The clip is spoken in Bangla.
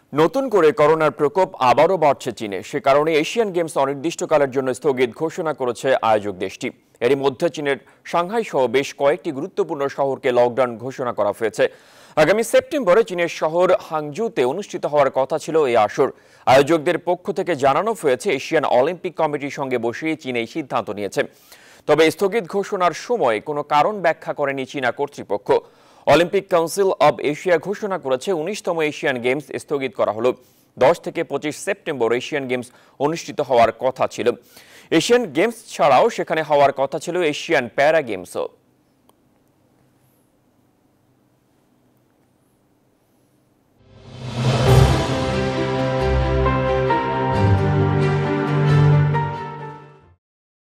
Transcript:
নতুন করে করোনার প্রকোপ আবারও বাড়ছে চীনে। সে কারণে এশিয়ান গেমস অনির্দিষ্টকালের জন্য স্থগিত ঘোষণা করেছে আয়োজক দেশটি। এরই মধ্যে চীনের সাংহাই সহ বেশ কয়েকটি গুরুত্বপূর্ণ শহরকে লকডাউন ঘোষণা করা হয়েছে। আগামী সেপ্টেম্বরে চীনের শহর হাংজুতে অনুষ্ঠিত হওয়ার কথা ছিল এই আসর। আয়োজকদের পক্ষ থেকে জানানো হয়েছে এশিয়ান অলিম্পিক কমিটির সঙ্গে বসেই চীন এই সিদ্ধান্ত নিয়েছে। তবে স্থগিত ঘোষণার সময় কোনো কারণ ব্যাখ্যা করেনি চীনা কর্তৃপক্ষ। অলিম্পিক কাউন্সিল অব এশিয়া ঘোষণা করেছে ১৯তম এশিয়ান গেমস স্থগিত করা হলো। ১০ থেকে ২৫ সেপ্টেম্বর এশিয়ান গেমস অনুষ্ঠিত হওয়ার কথা ছিল। এশিয়ান গেমস ছাড়াও সেখানে হওয়ার কথা ছিল এশিয়ান প্যারা গেমসও।